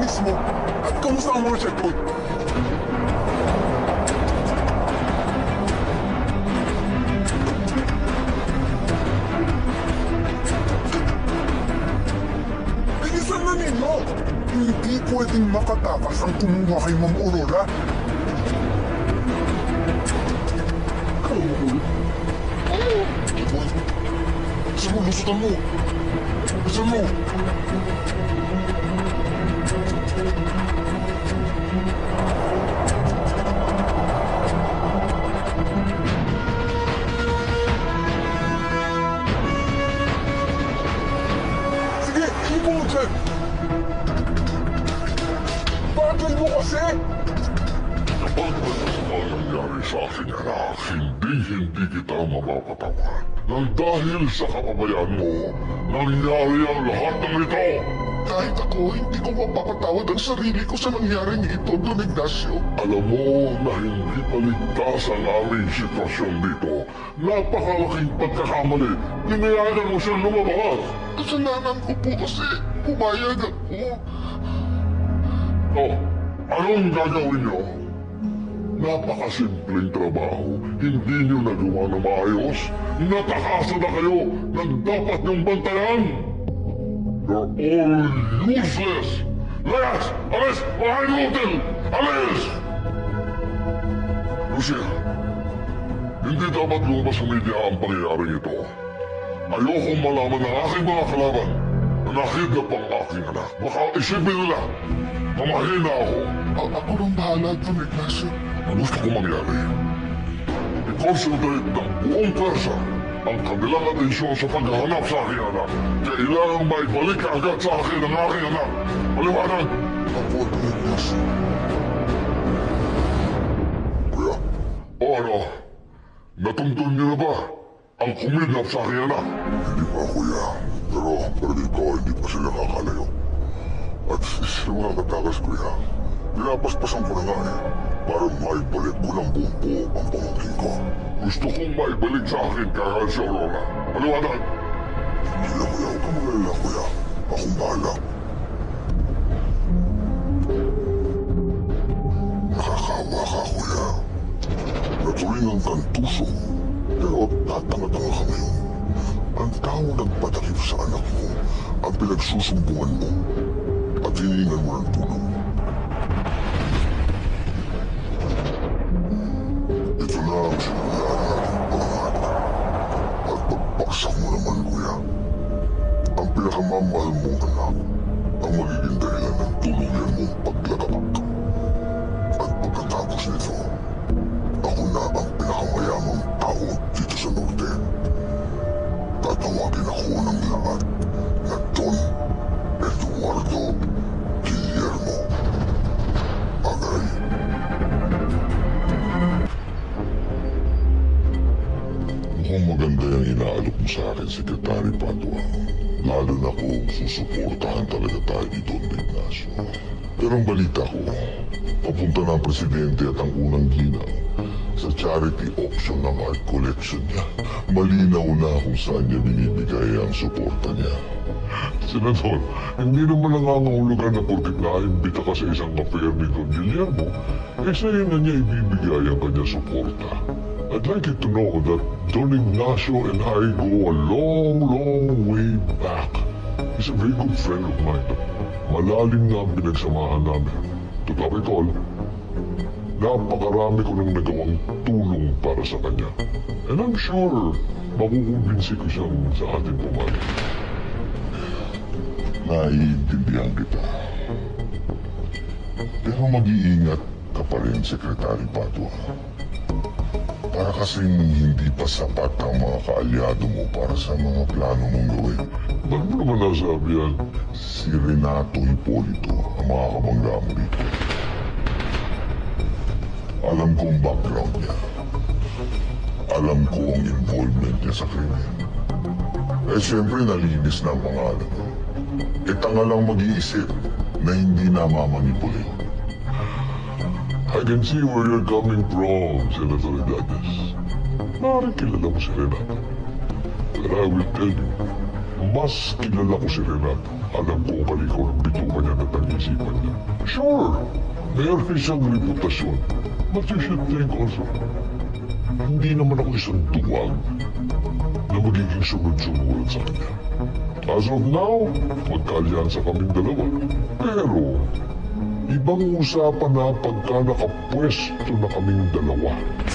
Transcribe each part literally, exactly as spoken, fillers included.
mismo. At kamusta ang mga checkpoint? Bilisan na ninyo! Hindi pwedeng makatakas ang kumuha kay Ma'am Aurora. Bilisan mo, lusutan mo! Bilisan mo! Sige, hipo mo dyan! Bagal mo kasi! Kapag may masama nangyari sa akin, anak, hindi-hindi kita mapapatawan. Nang dahil sa kapabayaan mo, nangyari ang lahat ng ito! Kahit ako, hindi ko mapapatawad ang sarili ko sa nangyaring ito, Don Ignacio. Alam mo na hindi paligtas ang aming sitwasyon dito. Napakalaking pagkakamali. Pinayagan mo siyang lumabas. Kasalanan ko po kasi pumayag ako. Oh, anong gagawin niyo? Napakasimpleng trabaho. Hindi niyo nagawa na maayos. Natakasa na kayo ng dapat niyong bantayan. You're all useless! Layas! Alis! Behind the hotel! Alis! Lucia, hindi dapat lumabas sa media ang pangyayaring ito. Ayokong malaman ng aking mga kalaban na nakidnap ang aking anak. Baka isipin nila, mamahina ako. A- ako nang bahala, Don Ignacio. Ang gusto ko mangyari, i-concentrate ng buong pwersa ang kabilang atensyon sa paghahanap sa aking anak. Kailangan maibalik agad sa akin ang aking anak. Maliwanag! Ako, Don Ignacio. Kuya, o ano, natuntun niyo na ba ang kumidnap sa aking anak? Hindi pa, kuya. Pero balik ko, hindi pa sila kakalayo. At sila mga katakas, kuya. Pinapaspasan ko na nga eh. Para maibalik ko ng buong buo ang pamangkin ko. Gusto kong maibalik sa akin kagad si Aurora. Maliwanag! Hindi na, kuya. Huwag ka magalala, kuya. Akong bahala. Nakakawa ka, kuya. Naturingan kang tuso. Pero tatanga-tanga ka ngayon. Ang tao nagpatakip sa anak mo ang pinagsusumbungan mo at hinihingan mo ng tulong. Ito na ang sinunyan natin pangat. At pagpaksak mo naman, kuya. Ang pinakamamahal mong anak ang magiging dahilan ng tuluyan mong paglagabak. At pagkatapos nito, ako na ang pinakamayamang tao dito sa norte. Tatawagin ako ng lahat na Don Eduardo Guillermo Agay. Mukhang maganda yung inaalok mo sa akin, Secretary Padua. Lalo na kung susuportahan talaga tayo ni Don Ignacio. Pero ang balita ko, papunta na ang presidente at ang unang ginang sa charity auction ng art collection niya. Malinaw na kung saan niya binibigay ang suporta niya. Senador, hindi naman nangangahulugan na porkit naimbita ka sa isang affair ni Don Guillermo, eh sa'yo na niya ibibigay ang kanyang suporta. I'd like you to know that Don Ignacio and I go a long, long way back. He's a very good friend of mine. Malalim na ang pinagsamahan namin. To top it all, napakarami ko nang nagawang tulong para sa kanya. And I'm sure makukumbinsi ko siyang sa ating pumalit. Naiintindihan kita. Pero mag-iingat ka pa rin, Secretary Padua. Para kasing hindi pa sapat ang mga kaalyado mo para sa mga plano mong gawin. Ba't mo naman nasabi yan? Si Renato Hipolito ang mga kabangga mo dito. Alam ko ang background niya. Alam ko ang involvement niya sa krimen. Eh siyempre nalinis na ang pangalan. E tanga lang mag-iisip na hindi na mamanipulate. I can see where you're coming from, Senator Hernandez. Maaaring kilala mo si Renato. But I will tell you, mas kilala ko si Renato. Alam ko kung kalikaw ng bituka niya na tangis. isipan niya. Sure, meron siyang reputasyon. But you should think also, hindi naman ako isang duwag na magiging sunod-sunuran sa kanya. As of now, magkalyansa kaming dalawa. Pero, ibang usapan na pagka nakapwesto na kaming dalawa.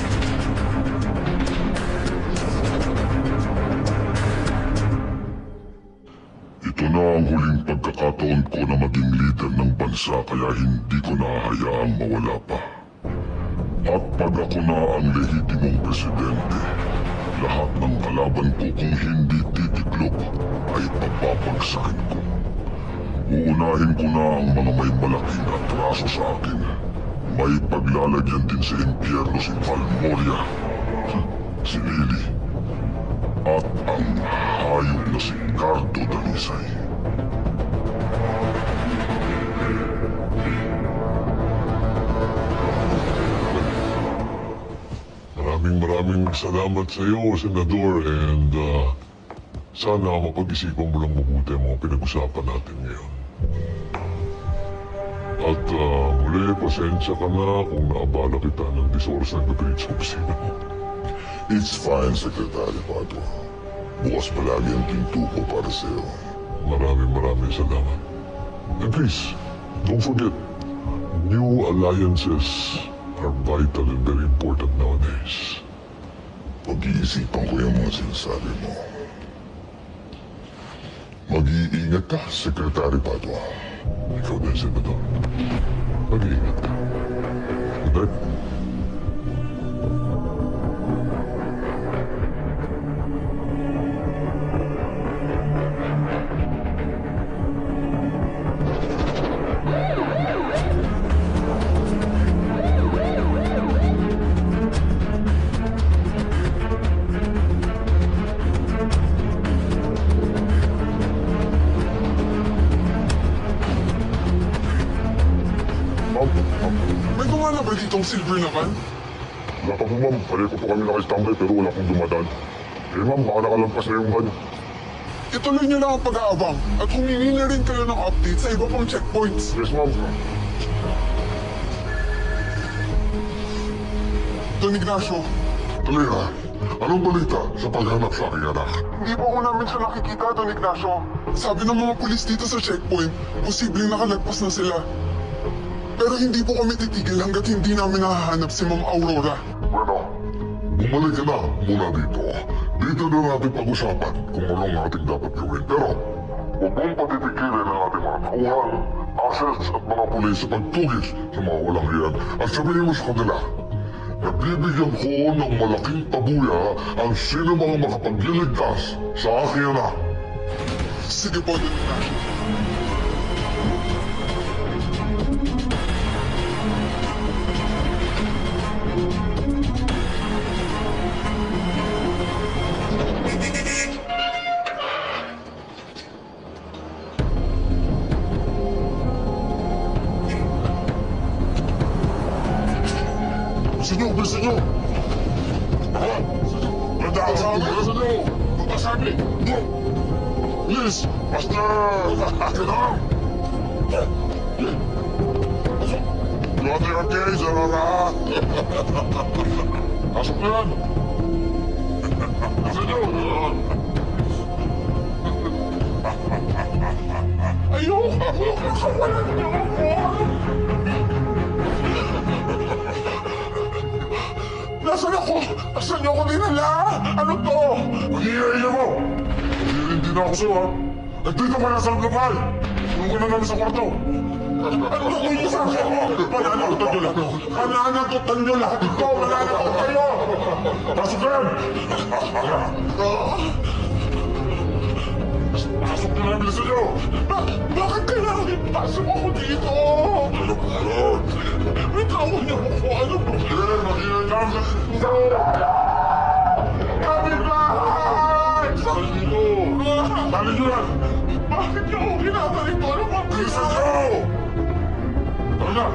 Ito na ang huling pagkakataon ko na maging leader ng bansa kaya hindi ko nahahayaang mawala pa. At pag ako na ang lehitimong presidente, lahat ng kalaban ko kung hindi titiklop ay papapagsakin ko. Uunahin ko na ang mga may malaking atraso sa akin. May paglalagyan din sa impyerno si Palmoria, si Lily, at ang hayop na si Cardo Dalisay. Maraming maraming salamat sa iyo, Senador, and uh, sana mapag-isipan mo lang mabuti ang mga pinag-usapan natin ngayon. At uh, muli, pasensya ka na kung naabala kita ng disoras ng gabrit sa opisina mo. It's fine, Secretary Padua. Bukas palagi ang pinto ko para sa'yo. Maraming maraming salamat. And please, don't forget, new alliances are vital and very important nowadays. Pag-iisipan ko yung mga sinasabi mo. Mag-iingat ka, Secretary Padua. Ikaw din, Senador. Mag-iingat ka. Good night. May gumana ba ditong silver na van? Wala pa po, ma'am. Pareho po kami nakistambay pero wala pong dumadaan. Eh, ma'am, baka nakalampas na yung van. Ituloy niyo lang ang pag-aabang at humingi na rin kayo ng update sa iba pang checkpoints. Yes, ma'am. Don Ignacio, Tuloy ha. Anong balita sa paghanap sa aking anak? hindi po ko namin siya nakikita, Don Ignacio. Sabi ng mga pulis dito sa checkpoint, posibleng nakalagpas na sila. Pero hindi po kami titigil hanggat hindi namin nahahanap si Ma'am Aurora. Bueno, bumalik ka na muna dito. Dito na natin pag-usapan kung ano ang ating dapat gawin. Pero, huwag mong patitigilin ang ating mga tauhan, assets at mga pulis sa pagtugis sa mga walang iyan. At sabihin mo sa kanila, nabibigyan ko ng malaking pabuya ang sino mga makapagliligtas sa aking anak. Sige po, Don Ignacio. Bilisan nyo! Bilisan nyo! Ha? Madalang! Bilisan nyo! Pasabi! Go! Bilis! Basta! Ganang! Luwag yung case, Aurora! Pasok na yan! Bilisan nyo! Ayoko! Kawalan niyo ako! Nasaan ako? Nasaan niyo ako dinala? Ano to? Mag-iiya mo! Hindi na ako sa'yo, ha? Nandito ka na sa global! Tulungan ka na namin sa kwarto! Ano ko yung sa akin? Mananagutan niyo lahat! Mananagutan niyo lahat ito! Mananagutan kayo! Pasok ka yan! Pasok ka na, bilisan niyo! Bakit kailangan ipasok ako dito? Ano ba yan? Bitawan niyo ako! Ano ba? Eh, mag-iiya ka! Kapitbahay! Sali dito! Sali niyo yan! Bakit niyo ako ginagaling? Ano ba? Bilisan niyo! Tara na!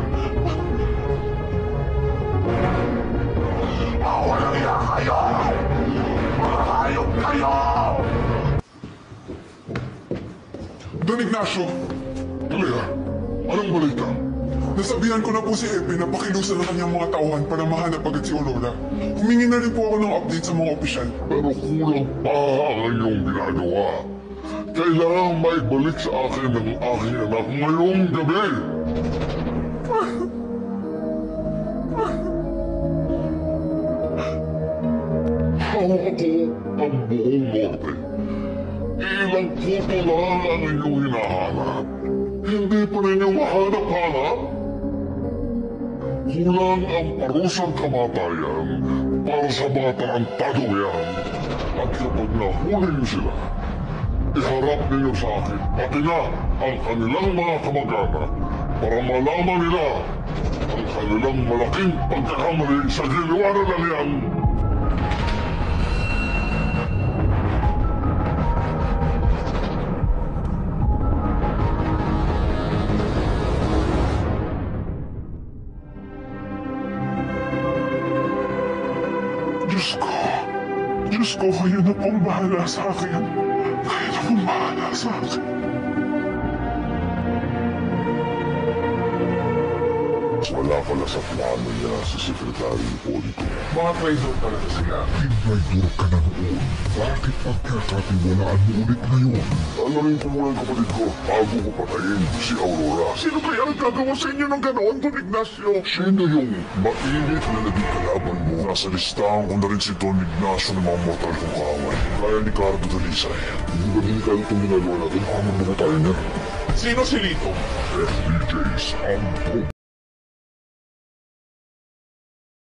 Walang iya kayo! Mga hayop kayo! Don Ignacio, Tuloy ha! Anong balita? Nasabihan ko na po si Epe na pakilusan ang kanyang mga tauhan para mahanap agad si Aurora. Humingi na rin po ako ng update sa mga opisyal. Pero kulang pa ang inyong ginagawa. Kailangan maibalik sa akin ang aking anak ngayong gabi. Hawak ako ang buong norte. Ilang puto lang ang inyong hinahanap. Hindi pa ninyo mahanap-hanap? Kulang ang parusang kamatayan para sa mga tarantadong yan. At kapag nahuli niyo sila, iharap ninyo sa akin pati na ang kanilang mga kamag-anak para malaman nila ang kanilang malaking pagkakamali sa ginawa na lang yan. Diyos ko, Diyos ko, kayo na pong bahala sa akin. Kayo na pong bahala sa akin. Wala pala sa plano niya si Sekretary Hipolito. Mga traitor pala na sila. Traitor ka na noon. Bakit pagkakatiwalaan mo ulit ngayon? Ano rin ko muna ang kapatid ko bago ko patayin si Aurora. Sino kaya ang gagawa sa inyo ng ganoon, Don Ignacio? Sino yung mainit na naging kalaban mo? Nasa listahan ko na rin si Don Ignacio ng mga mortal kong kaaway. Kaya ni Cardo Dalisay. Hindi ba din kayo itong ginagawa natin? Ano ba tayo na? Sino si Lito? F B J's ang